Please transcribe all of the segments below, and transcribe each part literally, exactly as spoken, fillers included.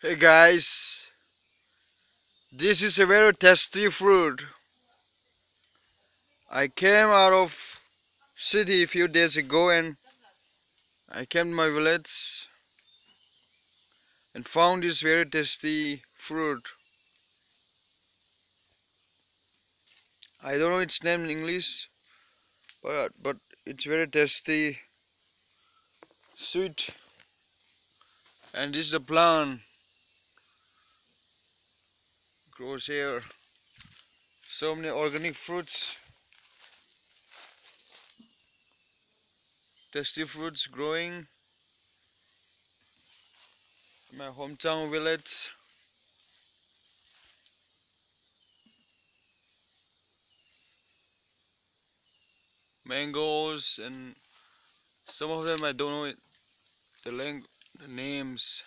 Hey guys, this is a very tasty fruit. I came out of city a few days ago and I came to my village and found this very tasty fruit. I don't know its name in English, but but it's very tasty, sweet, and this is a plant grows here. So many organic fruits, tasty fruits growing in my hometown village. Mangoes and some of them I don't know it, the, lang the names.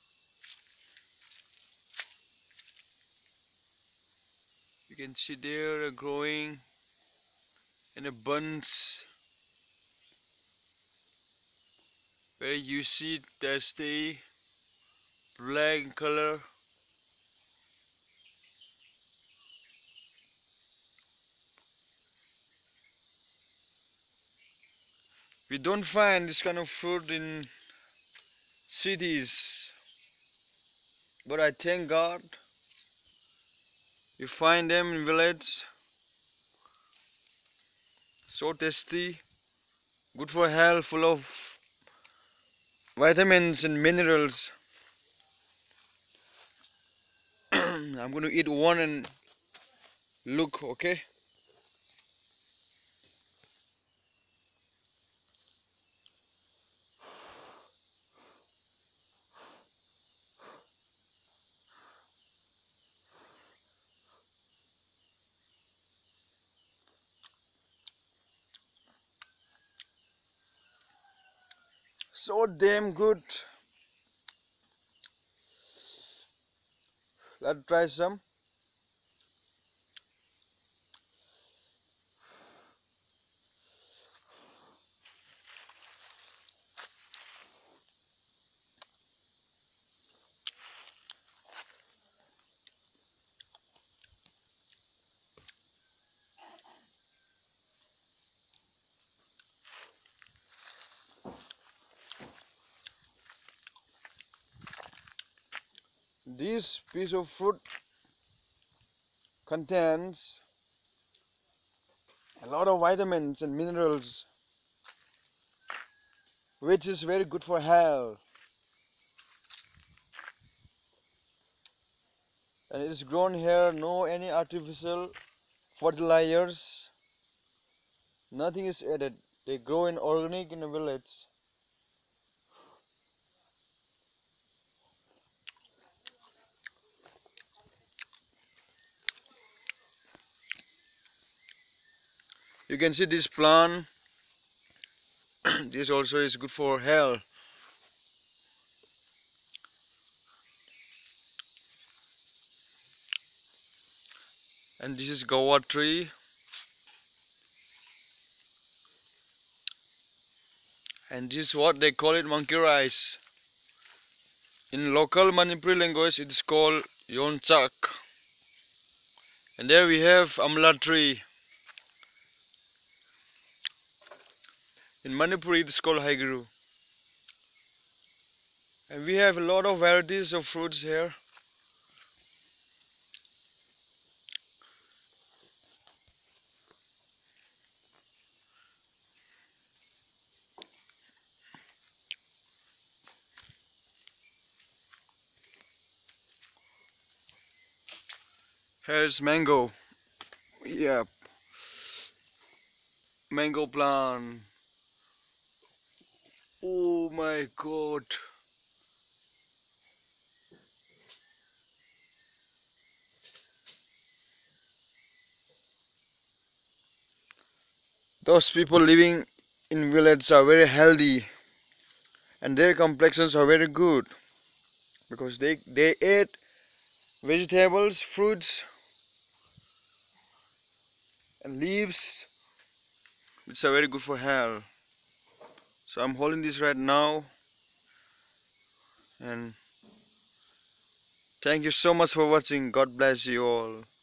You can see they're growing in a bunch, very juicy, tasty, black in color. We don't find this kind of fruit in cities, but I thank God we find them in village. So tasty, good for health, full of vitamins and minerals. I'm going to eat one and look, okay? So damn good. Let's try some. This piece of fruit contains a lot of vitamins and minerals, which is very good for health. And it is grown here, no any artificial fertilizers, nothing is added. They grow in organic in a village. You can see this plant. This also is good for health. And this is guava tree, and this is what they call it, monkey rice. In local Manipuri language it is called yonchak. And there we have amla tree. In Manipuri it is called haigiru. And we have a lot of varieties of fruits here. Here's mango. Yeah, mango plant. Oh my god. Those people living in villages are very healthy and their complexions are very good because they, they eat vegetables, fruits and leaves which are very good for health. So I'm holding this right now and Thank you so much for watching. God bless you all.